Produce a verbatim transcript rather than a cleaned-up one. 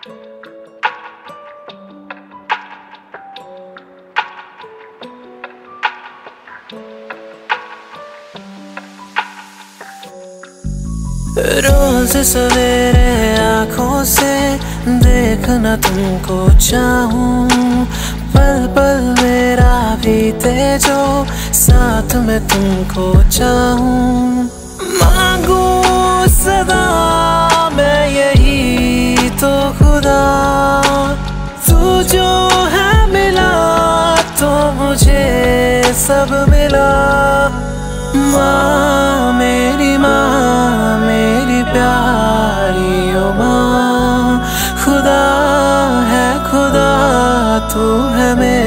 रोज सवेरे आँखों से देखना तुमको चाहूं, पल पल मेरा बीते जो साथ में तुमको चाहूं। मांगू सदा मैं यही तो खुदा, तू जो है मिला तो मुझे सब मिला। माँ मेरी माँ मेरी प्यारी ओ माँ, खुदा है खुदा तू है मेरी